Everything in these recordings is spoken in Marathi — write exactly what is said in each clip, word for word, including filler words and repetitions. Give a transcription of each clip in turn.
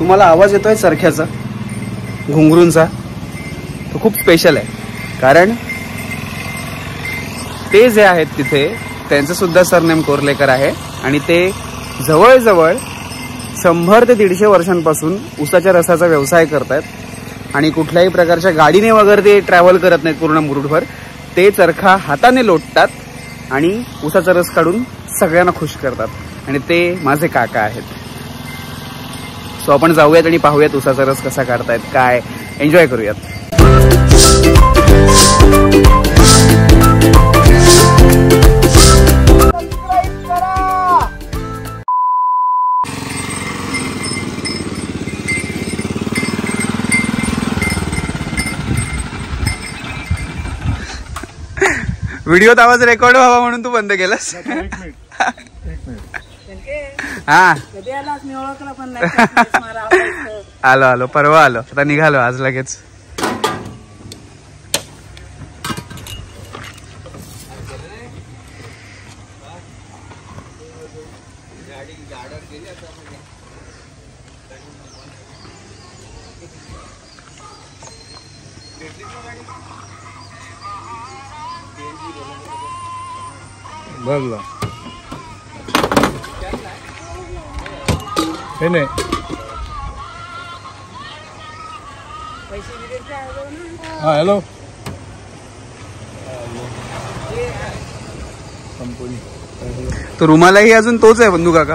तुम्हाला आवाज येतोय चरख्याचा, घुंगरूंचा, तो खूप स्पेशल आहे. कारण ते जे आहेत तिथे त्यांचं सुद्धा सरनेम कोर्लेकर आहे आणि ते जवळजवळ शंभर ते दीडशे वर्षांपासून उसाच्या रसाचा व्यवसाय करतायत आणि कुठल्याही प्रकारच्या गाडीने वगैरे ते ट्रॅव्हल करत नाहीत पूर्ण मुरुडभर. ते चरखा हाताने लोटतात आणि उसाचा रस काढून सगळ्यांना खुश करतात आणि ते माझे काका आहेत. सो आपण जाऊयात आणि पाहूयात उसाचा रस कसा काढतायत, काय एन्जॉय करूयात. व्हिडिओत आवाज रेकॉर्ड व्हावा म्हणून तू बंद केलास. हा आलो आलो परवा आलो, आता निघालो आज लगेच. भरला हे नाही हा. हॅलो तो रुमालाही अजून तोच आहे बंधू काका.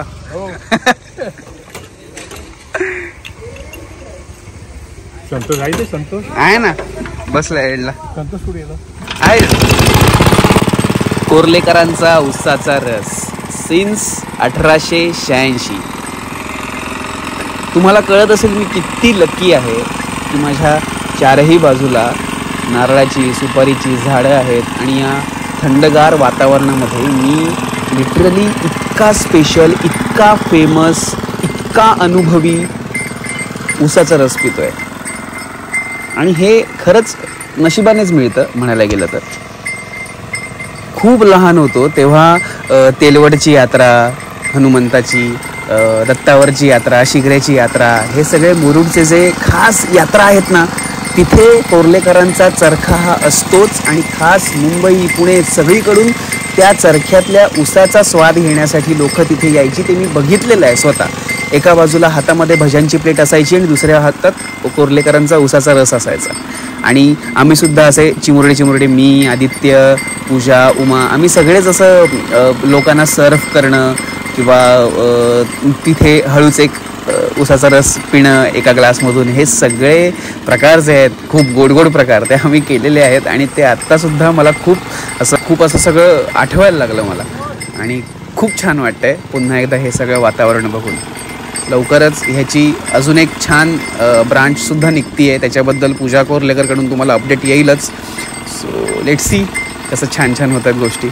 संतोष आहे, ते संतोष आहे ना बसलाय एडला. संतोष कुठे गेला आहे. कोर्लेकरांचा उसाचा रस सिन्स अठराशे शहाऐंशी. तुम्हाला कळत असेल मी किती लकी आहे की माझ्या चारही बाजूला नारळाची सुपारीची झाडं आहेत आणि या थंडगार वातावरणामध्ये मी लिटरली इतका स्पेशल, इतका फेमस, इतका अनुभवी उसाचा रस पितोय. आणि हे खरंच नशिबानेच मिळतं म्हणायला गेलं तर. खूप लहान होतो तेव्हा तेलवडची यात्रा, हनुमंताची, दत्तावरची यात्रा, शिगऱ्याची यात्रा, हे सगळे मुरुडचे जे खास यात्रा आहेत ना, तिथे कोर्लेकरांचा चरखा हा असतोच. आणि खास मुंबई, पुणे सगळीकडून त्या चरख्यातल्या उसाचा स्वाद घेण्यासाठी लोक तिथे यायची. ते मी बघितलेलं आहे स्वतः. एका बाजूला हातामध्ये भज्यांची प्लेट असायची आणि दुसऱ्या हातात कोर्लेकरांचा उसाचा रस असायचा. आणि आम्ही सुद्धा असे चिमुरडे चिमुरडे, मी, आदित्य, पूजा, उमा, आम्ही सगळेच असं लोकांना सर्व करणं किंवा तिथे हळूच एक उसाचा रस पिणं एका ग्लासमधून, हे सगळे प्रकार जे आहेत खूप गोड गोड प्रकार ते आम्ही केलेले आहेत. आणि ते आत्तासुद्धा मला खूप असं खूप असं सगळं आठवायला लागलं मला आणि खूप छान वाटतंय पुन्हा एकदा हे सगळं वातावरण बघून. लवकरच ह्याची अजून एक छान ब्रांचसुद्धा निघती आहे, त्याच्याबद्दल पूजा कोर्लेकरकडून तुम्हाला अपडेट येईलच. सो लेट्स सी कसं छान छान होतात गोष्टी.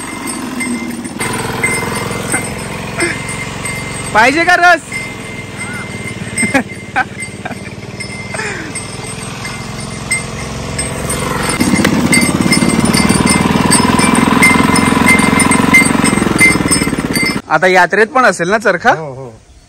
पाहिजे का रस? आता यात्रेत पण असेल ना चरखा? हो हो.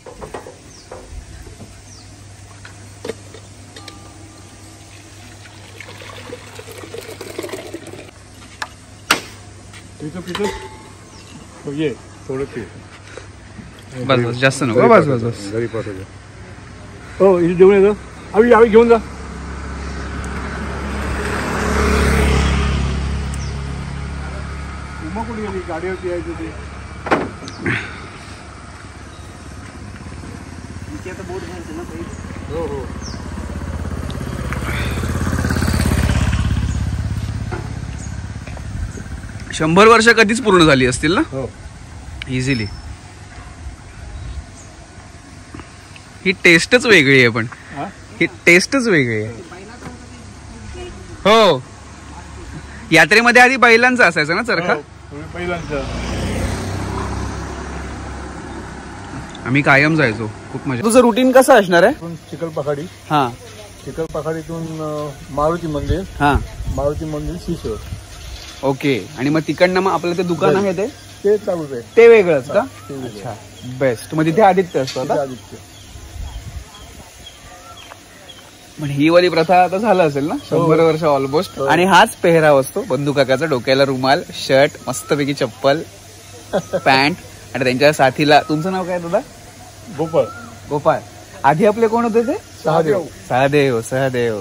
ये थोडं पी. बस बस जास्त नको. बस बस बस घरी पाठवलं. हो इथे देऊन येतो. आवी आवी घेऊन जा. उमा कुठे गेली? गाडीवरती यायची ती. आता बोट घालते ना काही. हो हो. शंभर वर्ष कधीच पूर्ण झाली असतील ना? हो इझिली. ही टेस्टच वेगळी आहे. पण ही टेस्टच वेगळी आहे. हो यात्रेमध्ये आधी बैलांचा असायचा ना चरखा? बैलांचा. आम्ही कायम जायचो. खूप मजा. तुझं रुटीन कसं असणार आहे? चिखलपखाडी. हा चिखलपखाडीतून मारुती मंदिर. हा मारुती मंदिर शिशोर. ओके. आणि मग तिकडनं मग आपलं ते दुकान आहे ते ते चालूच आहे. ते वेगळंच का? अच्छा बेस्ट. मग तिथे आदित्य असतो आता? आदित्य. पण ही वाली प्रथा आता झालं असेल ना शंभर वर्ष ऑलमोस्ट. आणि हाच पेहराव असतो बंधू काकाचा, डोक्याला रुमाल, शर्ट, मस्तपैकी चप्पल, पॅन्ट आणि त्यांच्या साथीला. तुमचं नाव काय दादा? गोपाळ. गोपाळ. आधी आपले कोण होते ते? सहदेव. सहदेव. सहदेव.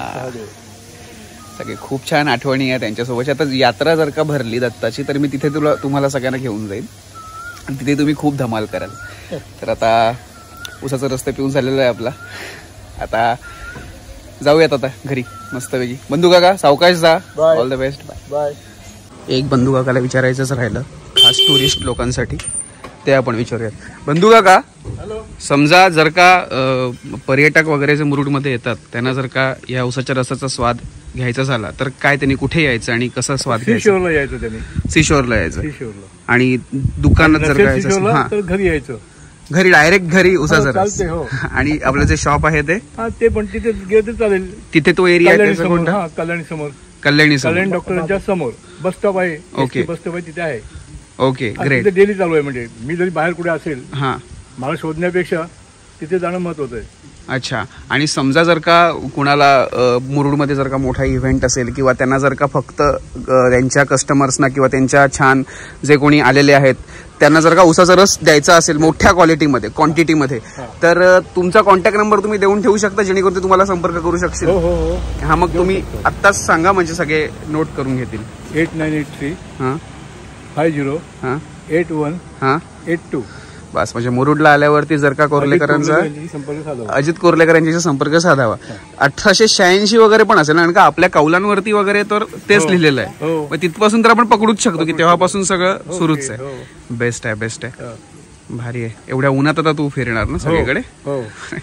सगळे खूप छान आठवणी आहे त्यांच्यासोबत. आता यात्रा जर का भरली दत्ताची तर मी तिथे तुला तुम्हाला सगळ्यांना घेऊन जाईल आणि तिथे तुम्ही खूप धमाल कराल. तर आता उसाचा रस्ता पिऊन झालेला आहे आपला. आता जाऊयात आता घरी मस्तपैकी. बंधू काका सावकाश जा. All the best. Bye bye. एक बंधू काकाला विचारायचंच राहिलं खास टुरिस्ट लोकांसाठी, ते आपण विचारूयात. बंधू काका, समजा जर का पर्यटक वगैरे जे मुरुडमध्ये येतात त्यांना जर का या उसाच्या रसाचा स्वाद घ्यायचा झाला तर काय त्यांनी कुठे यायचं आणि कसा स्वाद घ्यायचा? सीशोरला यायचं त्यांनी. सीशोरला यायचं. सीशोरला. आणि दुकानात जर का तर घरी यायचं. घरी डायरेक्ट घरी उसाचा रस. चालते. हो. आणि आपलं जे शॉप आहे ते ते पण तिथे गेलं तर चालेल. तिथे तो एरिया आहे कल्याणी त्याचा समोर. कोणता? हा कल्याणी समोर. कल्याणी कल्याणी डॉक्टरांच्या समोर बस स्टॉप आहे. ओके. बस स्टॉप आहे तिथे आहे. Okay great. तिथे डेली चालू आहे. म्हणजे मी जरी बाहेर कुठे असेल हा मला शोधण्यापेक्षा तिथे जाणं महत्वाचं आहे. अच्छा. आणि समजा जर का कुणाला मुरुडमध्ये जर का मोठा इव्हेंट असेल किंवा त्यांना जर का फक्त त्यांच्या कस्टमर्सना किंवा त्यांच्या छान जे कोणी आलेले आहेत त्यांना जर का उसाचा रस द्यायचा असेल मोठ्या क्वालिटीमध्ये क्वांटिटीमध्ये तर तुमचा कॉन्टॅक्ट नंबर तुम्ही देऊन ठेवू शकता जेणेकरून ते तुम्हाला संपर्क करू शकतील. हो हो हो. हा मग तुम्ही आत्ताच सांगा म्हणजे सगळे नोट करून घेतील. एट नाईन एट थ्री हां फाय झिरो हां एट वन हां एट टू. बस म्हणजे मुरुडला आल्यावरती जर का कोर्लेकरांचा अजित कोर्लेकर यांच्याशी संपर्क साधावा. अठराशे शहाऐंशी वगैरे पण असेल कारण का आपल्या कौलांवरती वगैरे तर तेच लिहिलेलं आहे. मग तिथपासून तर आपण पकडूच शकतो की तेव्हापासून सगळं सुरूच आहे. बेस्ट आहे बेस्ट आहे. भारी आहे. एवढ्या उन्हात आता तू फिरणार ना सगळीकडे? हो.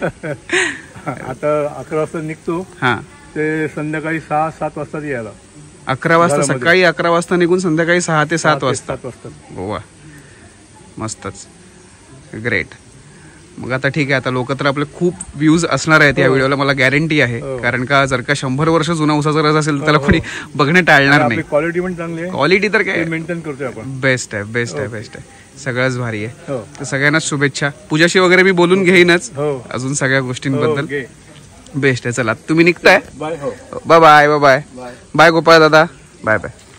आता अकरा वाजता निघतो. हा ते संध्याकाळी सहा सात वाजता यायला. अकरा वाजता सकाळी अकरा वाजता निघून संध्याकाळी सहा ते सात वाजता. सात वाजता. गोवा मस्तच. ग्रेट. मग आता ठीक आहे. आता लोक तर आपले खूप व्ह्यूज असणार आहेत या व्हिडिओला मला गॅरंटी आहे. कारण का जर का शंभर वर्ष जुना उसाचा रस असेल तर कोणी बघणं टाळणार नाही. क्वालिटी पण चांगली आहे. क्वालिटी तर काय मेंटेन करतोय आपण. बेस्ट आहे बेस्ट आहे बेस्ट आहे. सगळंच भारी आहे. तर सगळ्यांनाच शुभेच्छा. पूजाशी वगैरे मी बोलून घेईनच अजून सगळ्या गोष्टींबद्दल. बेस्ट आहे. चला तुम्ही निघताय. Bye bye bye bye bye Gopal दादा. Bye bye.